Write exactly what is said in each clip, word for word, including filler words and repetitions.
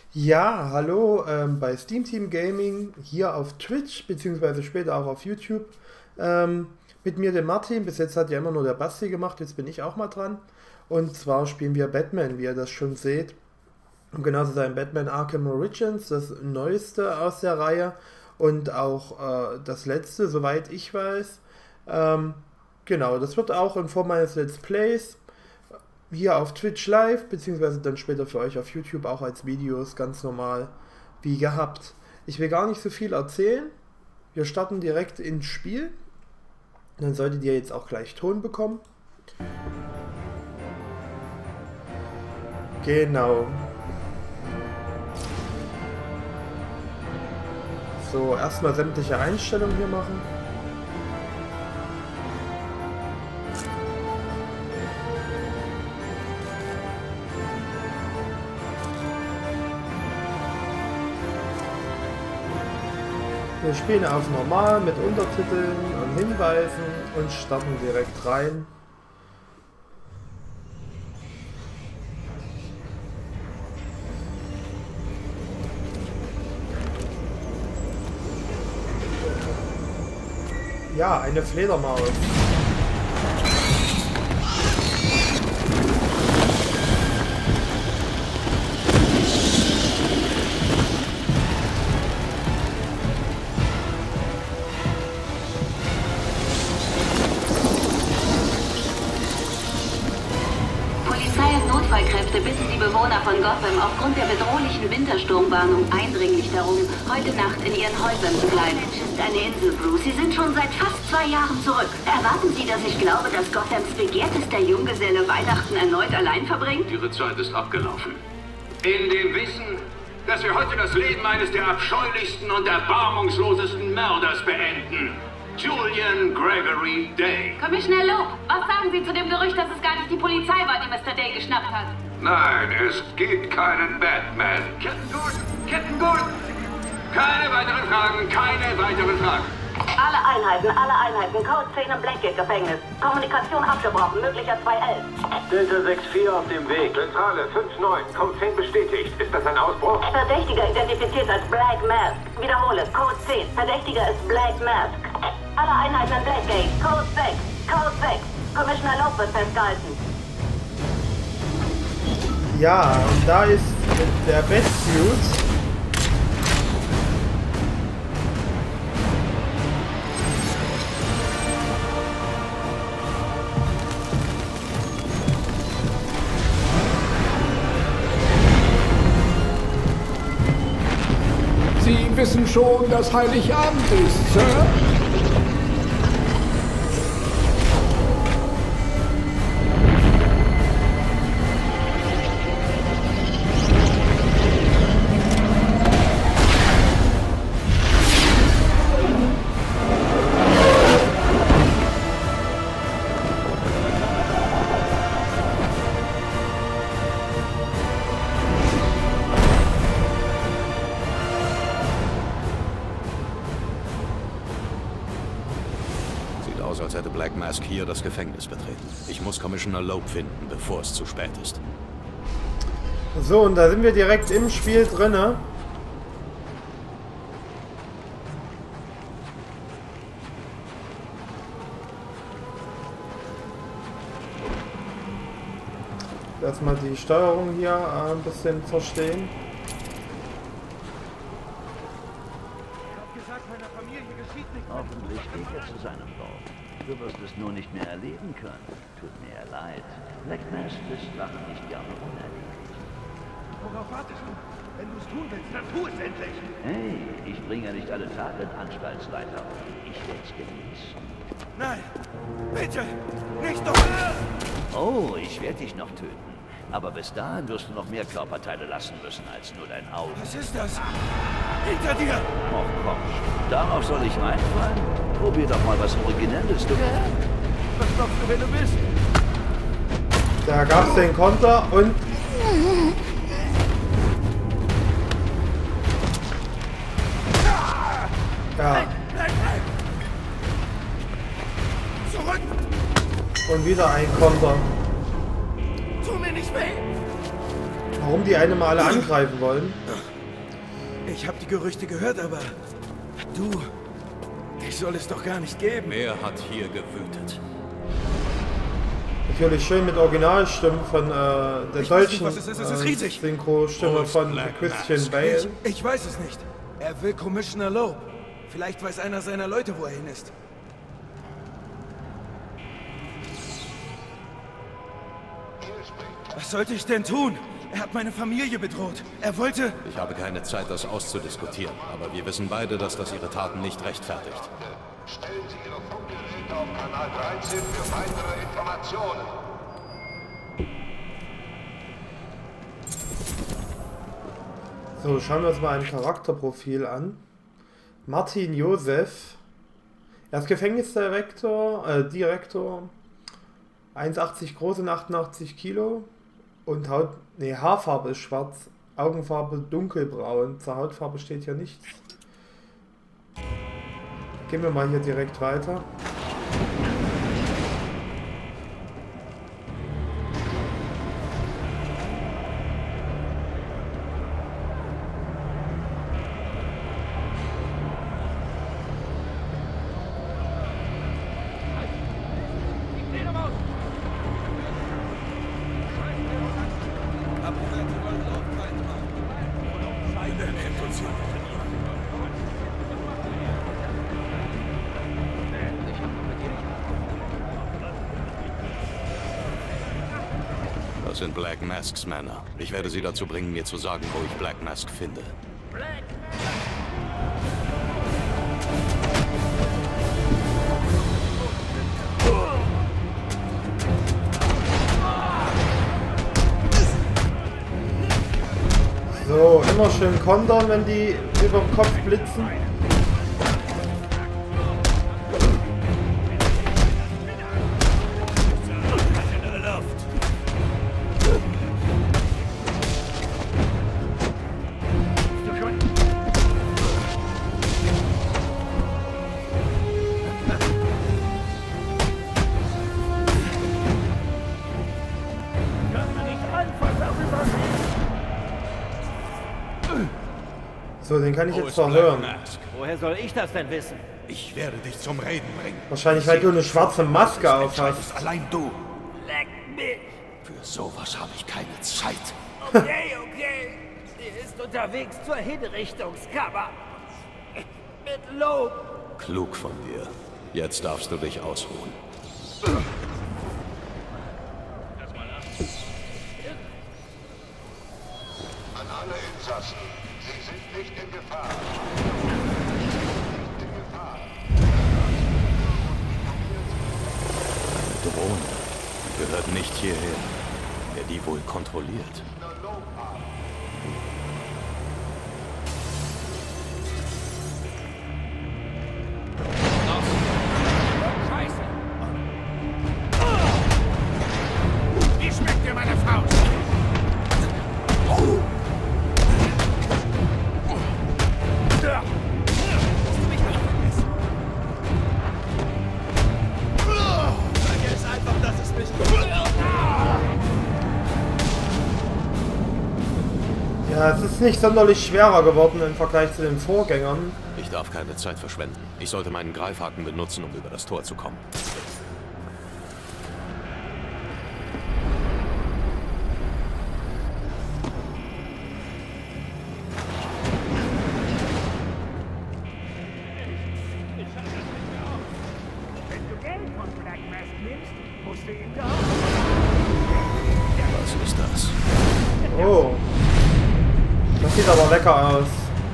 Ja, hallo ähm, bei Steam Team Gaming hier auf Twitch, beziehungsweise später auch auf YouTube. Ähm, mit mir der Martin, bis jetzt hat ja immer nur der Basti gemacht, jetzt bin ich auch mal dran. Und zwar spielen wir Batman, wie ihr das schon seht. Um genau zu sein, Batman Arkham Origins, das neueste aus der Reihe und auch äh, das letzte, soweit ich weiß. Ähm, genau, das wird auch in Form meines Let's Plays hier auf Twitch live, beziehungsweise dann später für euch auf YouTube auch als Videos, ganz normal, wie gehabt. Ich will gar nicht so viel erzählen. Wir starten direkt ins Spiel. Dann solltet ihr jetzt auch gleich Ton bekommen. Genau. So, erstmal sämtliche Einstellungen hier machen. Wir spielen auf normal mit Untertiteln und Hinweisen und starten direkt rein. Ja, eine Fledermaus. Notfallkräfte bitten die Bewohner von Gotham aufgrund der bedrohlichen Wintersturmwarnung eindringlich darum, heute Nacht in ihren Häusern zu bleiben. Es ist eine Insel, Bruce. Sie sind schon seit fast zwei Jahren zurück. Erwarten Sie, dass ich glaube, dass Gothams begehrtester Junggeselle Weihnachten erneut allein verbringt? Ihre Zeit ist abgelaufen. In dem Wissen, dass wir heute das Leben eines der abscheulichsten und erbarmungslosesten Mörders beenden. Julian Gregory Day. Commissioner Loeb, was sagen Sie zu dem Gerücht, dass es gar nicht die Polizei war, die Mister Day geschnappt hat? Nein, es gibt keinen Batman. Captain Gordon! Captain Gordon! Keine weiteren Fragen, keine weiteren Fragen. Alle Einheiten, alle Einheiten. Code zehn im Blackgate-Gefängnis. Kommunikation abgebrochen, möglicher zwei elf. Delta sechs vier auf dem Weg. Zentrale fünf neun. Code zehn bestätigt. Ist das ein Ausbruch? Verdächtiger identifiziert als Black Mask. Wiederhole, Code zehn. Verdächtiger ist Black Mask. Alle Einheiten in Blackgate. Code sechs. Code sechs. Commissioner Loeb wird festgehalten. Ja, und da ist der Batsuit. Sie wissen schon, dass Heiligabend ist, Sir? Als hätte Black Mask hier das Gefängnis betreten. Ich muss Commissioner Loeb finden, bevor es zu spät ist. So, und da sind wir direkt im Spiel drinne. Erstmal die Steuerung hier äh, ein bisschen verstehen. Hoffentlich geht er zu seinem Dorf. Du wirst es nur nicht mehr erleben können. Tut mir leid. Black Mask ist Sachen nicht gerne unerledigt. Worauf wartest du? Wenn du es tun willst, dann tu es endlich! Hey, ich bringe ja nicht alle Tage in Anstaltsleiter. Ich werde es genießen. Nein! Bitte! Nicht doch! Oh, ich werde dich noch töten. Aber bis dahin wirst du noch mehr Körperteile lassen müssen als nur dein Auge. Was ist das? Hinter dir! Oh, komm. Darauf soll ich reinfallen? Probier doch mal was Originelles, du. Was glaubst du, wer du bist? Da gab es den Konter und... Ja. Zurück! Und wieder ein Konter. Tu mir nicht weh! warum die eine mal alle angreifen wollen. Ich habe die Gerüchte gehört, aber du, dich soll es doch gar nicht geben. Wer hat hier gewütet? Natürlich schön mit Originalstimmen von äh, der Ich deutschen weiß nicht, was es ist. Es ist riesig. äh, Synchro-Stimme von Christian Bale. Ich, ich weiß es nicht. Er will Commissioner Loeb. Vielleicht weiß einer seiner Leute, wo er hin ist. Was sollte ich denn tun? Er hat meine Familie bedroht. Er wollte... Ich habe keine Zeit, das auszudiskutieren, aber wir wissen beide, dass das Ihre Taten nicht rechtfertigt. Stellen Sie Ihre Funkgeräte auf Kanal dreizehn für weitere Informationen. So, schauen wir uns mal ein Charakterprofil an. Martin Josef. Er ist Gefängnisdirektor, äh, Direktor. eins Komma achtzig groß und achtundachtzig Kilo. Und Haut, nee, Haarfarbe ist schwarz, Augenfarbe dunkelbraun. Zur Hautfarbe steht hier nichts. Gehen wir mal hier direkt weiter. Das sind Black Masks Männer. Ich werde sie dazu bringen, mir zu sagen, wo ich Black Mask finde. So, immer schön kontern, wenn die über den Kopf blitzen. So, den kann ich jetzt zwar hören. Woher soll ich das denn wissen? Ich werde dich zum Reden bringen. Wahrscheinlich, weil du eine schwarze Maske auf hast. Allein du. Leck mich! Für sowas habe ich keine Zeit. Okay, okay. Sie ist unterwegs zur Hinrichtungskammer. Mit Lob. Klug von dir. Jetzt darfst du dich ausruhen. An alle Insassen. Sie sind nicht in Gefahr. Nicht in Gefahr. Eine Drohne. Die gehört nicht hierher. Wer die wohl kontrolliert? Scheiße! Wie schmeckt dir meine Faust? Ja, es ist nicht sonderlich schwerer geworden im Vergleich zu den Vorgängern. Ich darf keine Zeit verschwenden. Ich sollte meinen Greifhaken benutzen, um über das Tor zu kommen. Wenn du Geld von Black Mask nimmst, musst du ihm da. Was ist das? Oh. Das sieht aber lecker aus.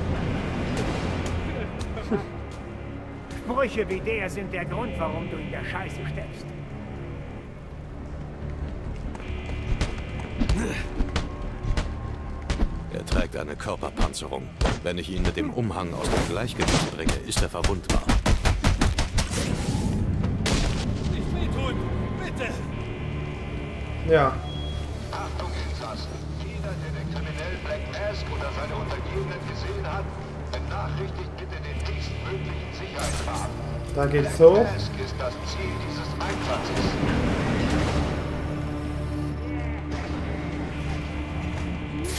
Sprüche wie der sind der Grund, warum du in der Scheiße steckst. Er trägt eine Körperpanzerung. Wenn ich ihn mit dem Umhang aus dem Gleichgewicht bringe, ist er verwundbar. Nicht wehtun, bitte! Ja. Achtung, Insassen. Jeder, der den Kriminellen Black Mask oder seine Untergebenen gesehen hat, benachrichtigt bitte den nächstmöglichen Sicherheitsbeamten. Da geht's Black so. Mask ist das Ziel dieses Einsatzes.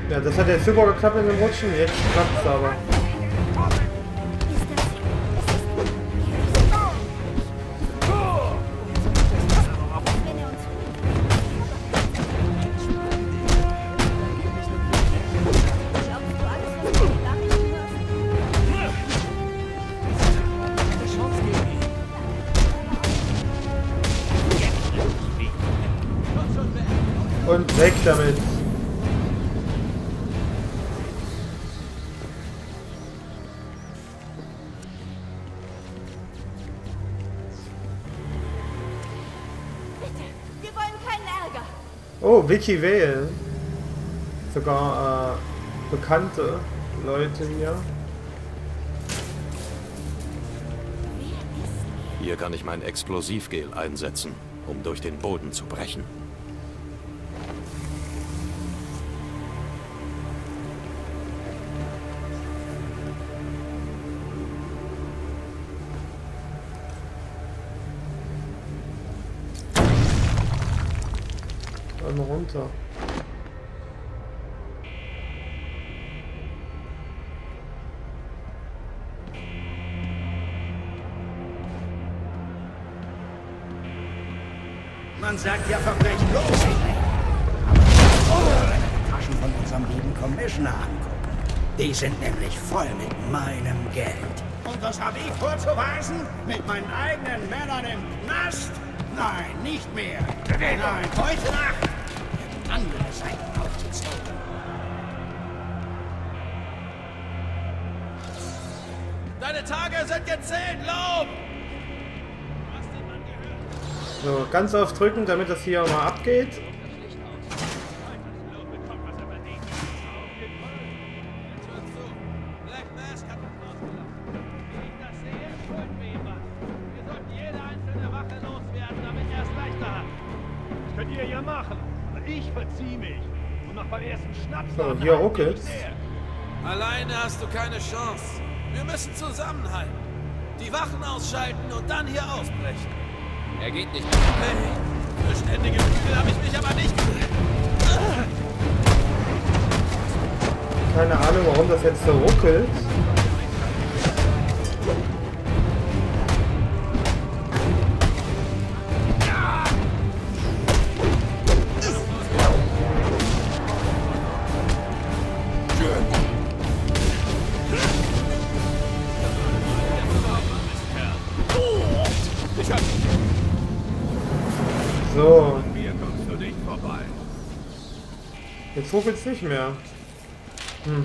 Ja, das hat jetzt super geklappt mit dem Rutschen, jetzt klappt es aber. Und weg damit. Wir wollen keinen Ärger. Oh, Vicky Vale. Sogar äh, bekannte Leute hier. Hier kann ich mein Explosivgel einsetzen, um durch den Boden zu brechen. Einmal runter. Man sagt ja Verbrechen los. Taschen von unserem lieben Commissioner angucken. Die sind nämlich voll mit meinem Geld. Und was habe ich vorzuweisen? Mit meinen eigenen Männern im Knast? Nein, nicht mehr. Nein, heute Nacht werden andere Seiten aufgezogen. Deine Tage sind gezählt, Lob! So, ganz auf drücken, damit das hier mal abgeht. So, hier ruckelt's. Alleine hast du keine Chance. Wir müssen zusammenhalten. Die Wachen ausschalten und dann hier ausbrechen. Er geht nicht. Hey, für ständige Flügel habe ich mich aber nicht. Keine Ahnung, warum das jetzt so ruckelt. So. Jetzt ruckelt es nicht mehr. Hm.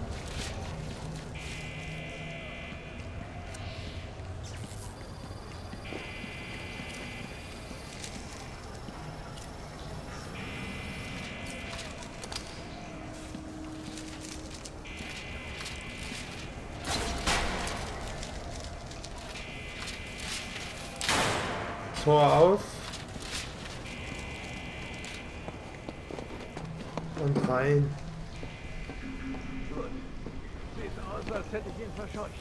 Tor auf. Und rein. Gut. Sieht aus, als hätte ich ihn verscheucht.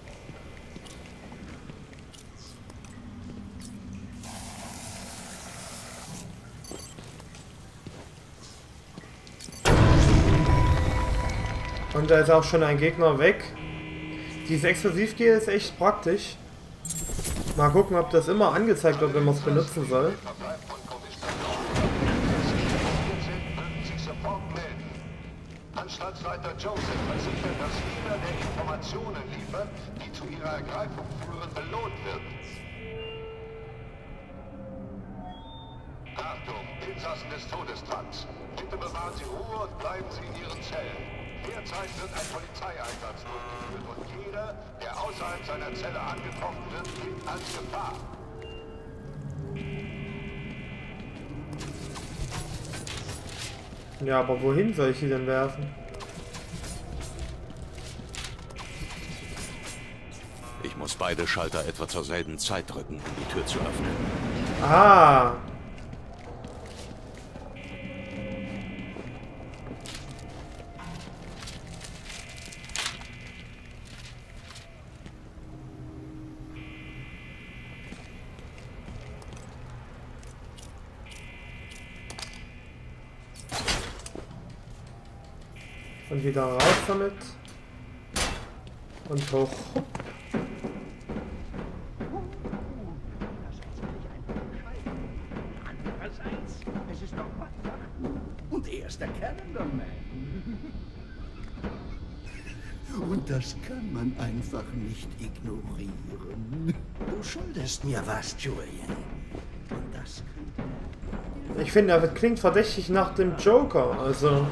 Und da ist auch schon ein Gegner weg. Dieses Explosivgel ist echt praktisch. Mal gucken, ob das immer angezeigt wird, wenn man es benutzen soll. Anstaltsleiter Joseph versichert, dass jeder, der Informationen liefert, die zu ihrer Ergreifung führen, belohnt wird. Achtung, Insassen des Todestrans. Bitte bewahren Sie Ruhe und bleiben Sie in Ihren Zellen. Derzeit wird ein Polizeieinsatz durchgeführt und jeder, der außerhalb seiner Zelle angetroffen wird, gilt als Gefahr. Ja, aber wohin soll ich die denn werfen? Ich muss beide Schalter etwa zur selben Zeit drücken, um die Tür zu öffnen. Ah! Und wieder raus damit. Und hoch. Andererseits, es ist doch Weihnachten. Und er ist der Calendar Man. Und das kann man einfach nicht ignorieren. Du schuldest mir was, Julian. Und das könnte... Ich finde, er klingt verdächtig nach dem Joker, also...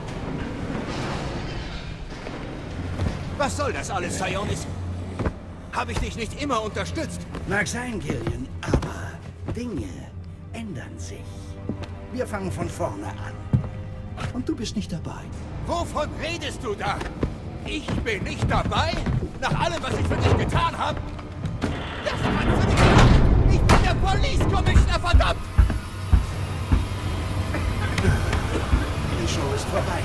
Was soll das alles, Sionis? Habe ich dich nicht immer unterstützt? Mag sein, Gillian, aber Dinge ändern sich. Wir fangen von vorne an. Und du bist nicht dabei. Wovon redest du da? Ich bin nicht dabei? Nach allem, was ich für dich getan habe? Das kannst du nicht machen! Ich bin der Police Commissioner, verdammt! Die Show ist vorbei.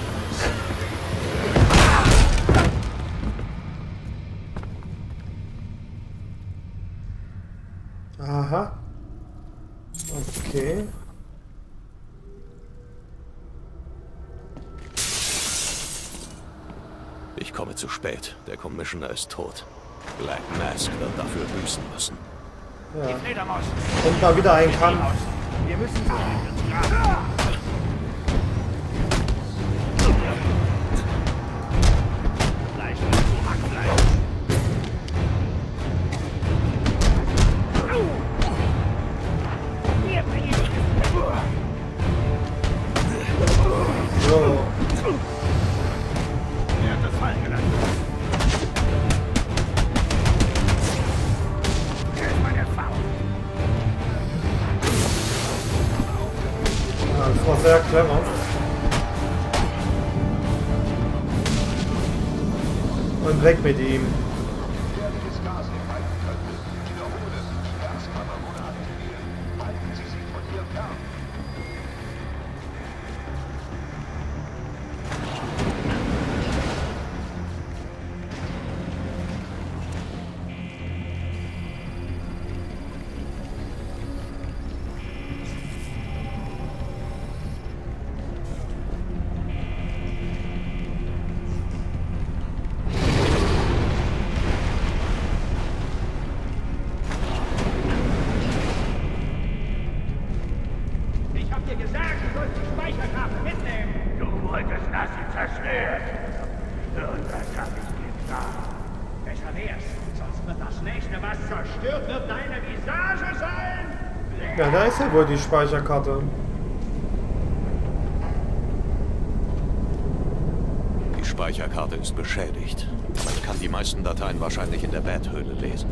Aha. Okay. Ich komme zu spät. Der Commissioner ist tot. Black Mask wird dafür büßen müssen. Ja. Die Fledermaus. Und mal wieder ein Kampf. Wir müssen so. So. Er hat das fallen gelassen. Er ist meine Frau. Ja, das war sehr clever. Und weg mit ihm. Gefährliches Gas enthalten könnte. Ich wiederhole, die Gaskammer wurde aktiviert. Halten Sie sich von ihr fern. Ich hab dir gesagt, du sollst die Speicherkarte mitnehmen. Du wolltest, dass sie zerstört. Und das hab ich getan. Besser wär's, sonst wird das nächste, was zerstört wird, deine Visage sein. Ja, da ist ja wohl die Speicherkarte. Die Speicherkarte ist beschädigt. Man kann die meisten Dateien wahrscheinlich in der Betthöhle lesen.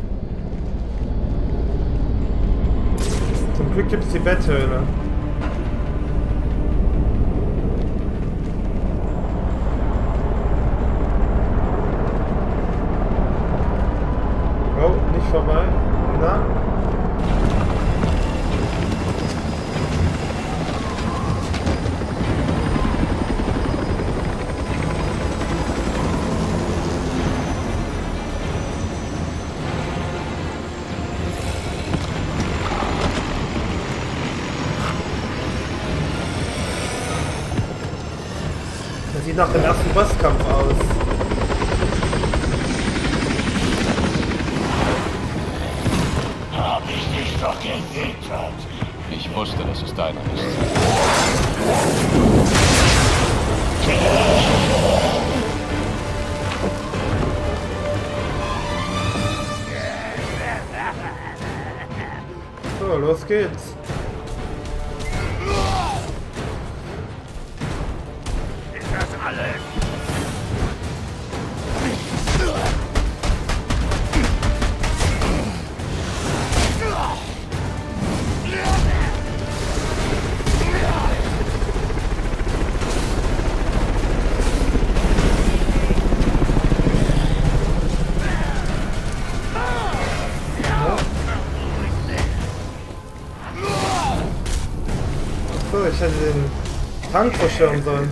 Zum Glück gibt es die Betthöhle. Oh, nicht vorbei. Na? Das sieht nach dem ersten Bosskampf aus. Hab ich dich doch gewittert. Ich wusste, dass es deiner ist. So, los geht's. Ist das alles? So, ich hätte den Tank verschirmen sollen.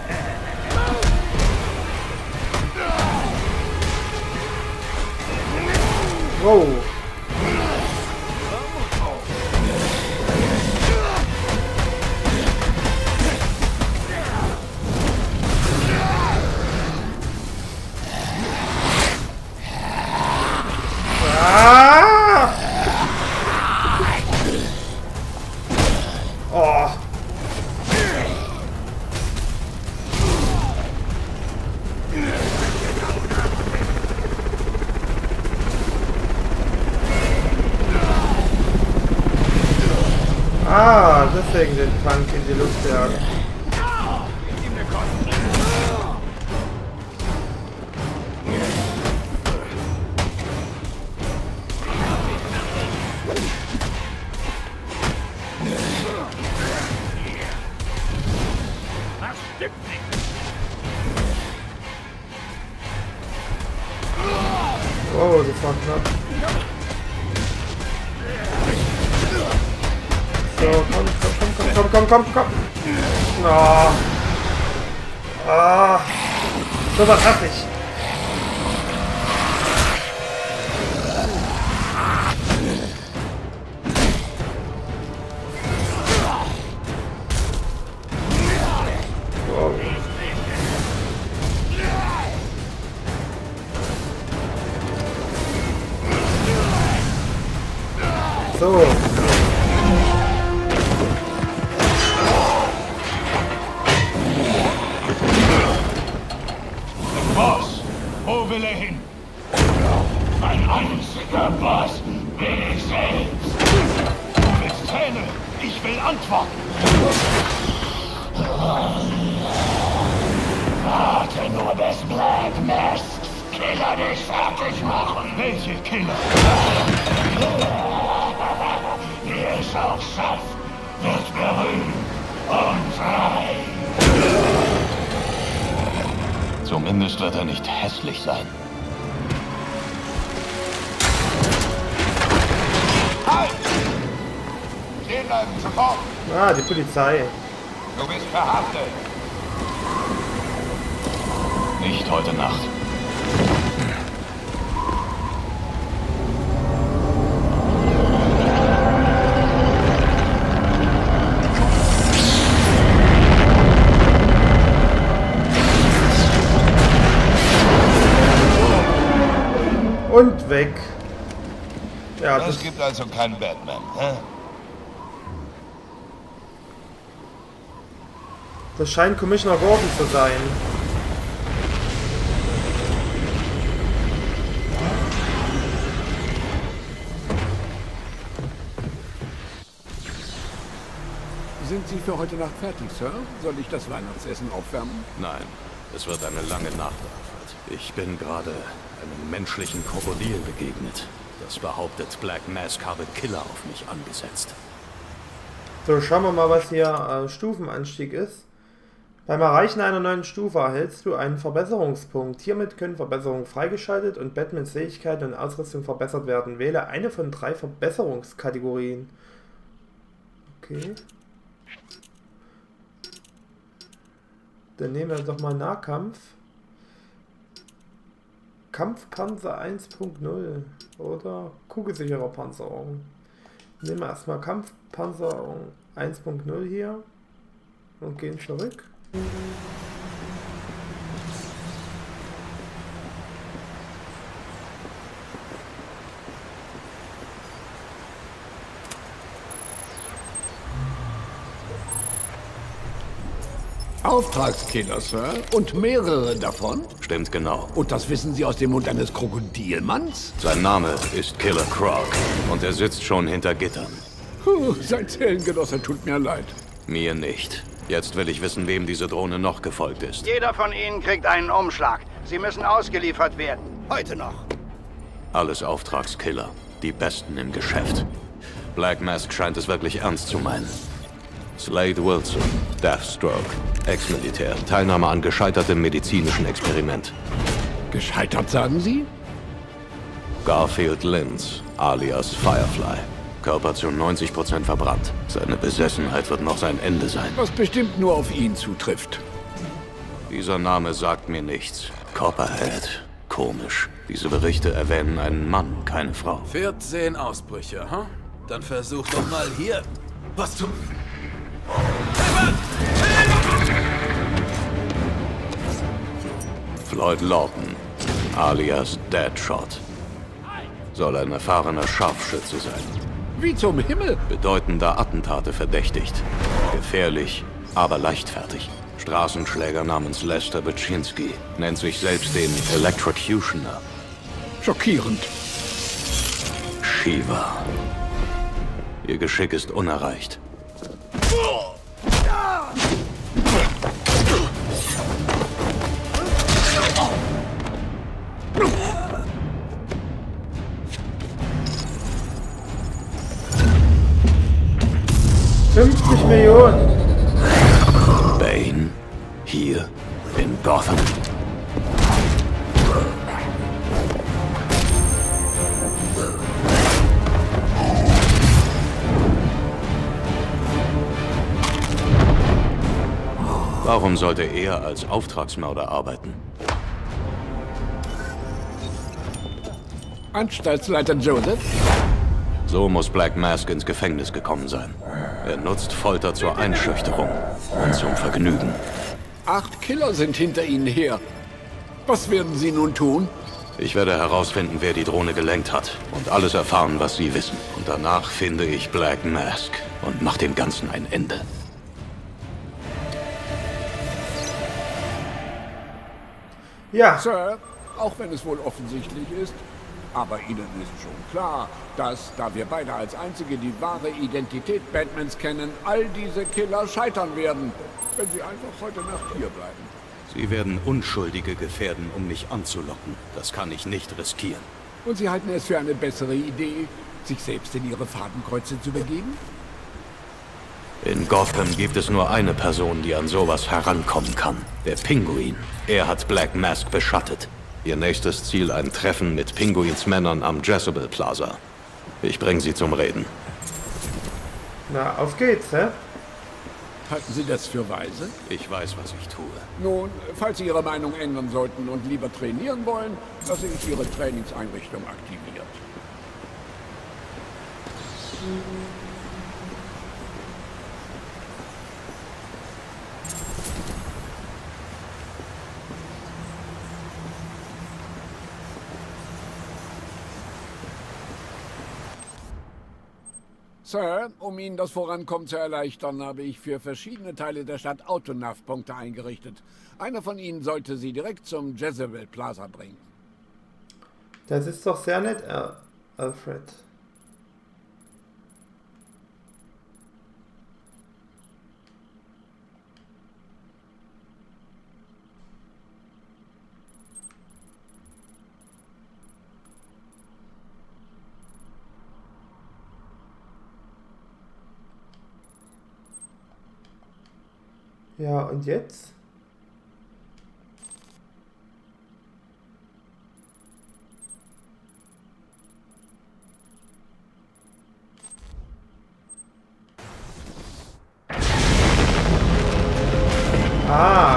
Wow. deswegen den Tank in die Luft jagen. Das stimmt nicht. Oh, das war knapp. So, komm, komm, komm, komm, komm, komm, komm. Oh. Ah. So was hasse ich. Oh. So. Boss, wo will er hin? Mein einziger Boss bin ich selbst. Du willst Zähne, ich will Antworten. Warte nur, bis Black Masks Killer dich fertig machen. Welche Killer? Wer es auch schafft, wird berühmt und frei. Zumindest wird er nicht hässlich sein. Halt! Stehen bleiben, sofort! Ah, die Polizei. Du bist verhaftet. Nicht heute Nacht. Und weg. Ja, Es das gibt also keinen Batman, hä? Das scheint Commissioner Gordon zu sein. Sind Sie für heute Nacht fertig, Sir? Soll ich das Weihnachtsessen aufwärmen? Nein, es wird eine lange Nacht. Ich bin gerade einem menschlichen Krokodil begegnet. Das behauptet, Black Mask habe Killer auf mich angesetzt. So, schauen wir mal, was hier äh, Stufenanstieg ist. Beim Erreichen einer neuen Stufe erhältst du einen Verbesserungspunkt. Hiermit können Verbesserungen freigeschaltet und Batmans Fähigkeiten und Ausrüstung verbessert werden. Wähle eine von drei Verbesserungskategorien. Okay. Dann nehmen wir doch mal Nahkampf. Kampfpanzer eins Punkt null oder kugelsichere Panzerung. Nehmen wir erstmal Kampfpanzerung eins Punkt null hier und gehen zurück. Auftragskiller, Sir. Und mehrere davon? Stimmt genau. Und das wissen Sie aus dem Mund eines Krokodilmanns? Sein Name ist Killer Croc und er sitzt schon hinter Gittern. Puh, sein Zellengenosse tut mir leid. Mir nicht. Jetzt will ich wissen, wem diese Drohne noch gefolgt ist. Jeder von Ihnen kriegt einen Umschlag. Sie müssen ausgeliefert werden. Heute noch. Alles Auftragskiller. Die Besten im Geschäft. Black Mask scheint es wirklich ernst zu meinen. Slade Wilson, Deathstroke, Ex-Militär, Teilnahme an gescheitertem medizinischen Experiment. Gescheitert, sagen Sie? Garfield Linz, alias Firefly. Körper zu neunzig Prozent verbrannt. Seine Besessenheit wird noch sein Ende sein. Was bestimmt nur auf ihn zutrifft. Dieser Name sagt mir nichts. Copperhead. Komisch. Diese Berichte erwähnen einen Mann, keine Frau. vierzehn Ausbrüche, hm? Dann versuch doch mal hier. Was zum... Floyd Lawton, alias Deadshot. Soll ein erfahrener Scharfschütze sein. Wie zum Himmel? Bedeutender Attentate verdächtigt. Gefährlich, aber leichtfertig. Straßenschläger namens Lester Baczynski nennt sich selbst den Electrocutioner. Schockierend. Shiva. Ihr Geschick ist unerreicht. fünfzig Millionen. Bane hier in Gotham. Warum sollte er als Auftragsmörder arbeiten? Anstaltsleiter Joseph? So muss Black Mask ins Gefängnis gekommen sein. Er nutzt Folter zur Einschüchterung und zum Vergnügen. Acht Killer sind hinter Ihnen her. Was werden Sie nun tun? Ich werde herausfinden, wer die Drohne gelenkt hat und alles erfahren, was Sie wissen. Und danach finde ich Black Mask und mache dem Ganzen ein Ende. Ja. Sir, auch wenn es wohl offensichtlich ist, aber Ihnen ist schon klar, dass, da wir beide als Einzige die wahre Identität Batmans kennen, all diese Killer scheitern werden, wenn sie einfach heute Nacht hier bleiben. Sie werden Unschuldige gefährden, um mich anzulocken. Das kann ich nicht riskieren. Und Sie halten es für eine bessere Idee, sich selbst in Ihre Fadenkreuze zu begeben? In Gotham gibt es nur eine Person, die an sowas herankommen kann. Der Pinguin. Er hat Black Mask beschattet. Ihr nächstes Ziel ein Treffen mit Pinguins Männern am Jezebel Plaza. Ich bringe sie zum Reden. Na, auf geht's, hä? Halten Sie das für weise? Ich weiß, was ich tue. Nun, falls Sie Ihre Meinung ändern sollten und lieber trainieren wollen, lasse ich Ihre Trainingseinrichtung aktiviert. Sir, um Ihnen das Vorankommen zu erleichtern, habe ich für verschiedene Teile der Stadt Autonav-Punkte eingerichtet. Einer von Ihnen sollte Sie direkt zum Jezebel Plaza bringen. Das ist doch sehr nett, Al Alfred. Ja, und jetzt? Ah.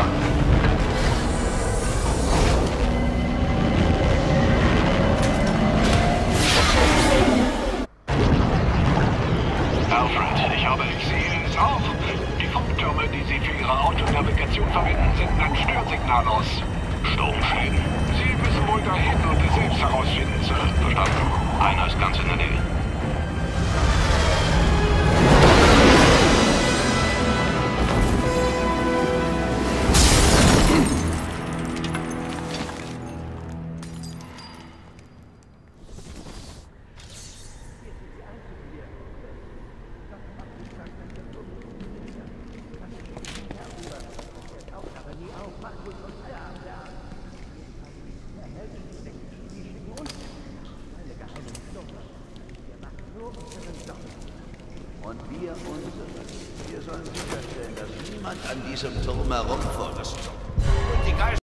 Alfred, ich habe, ich sehe es auch. Die Funktürme, die Sie für Ihre Autonavigation verwenden, senden ein Störsignal aus. Sturmschäden. Sie müssen wohl dahin und es selbst herausfinden, Sir. Verstanden? Einer ist ganz in der Nähe. Und wir unsere. Wir sollen sicherstellen, dass niemand an diesem Turm herumfuchst. Und die Geister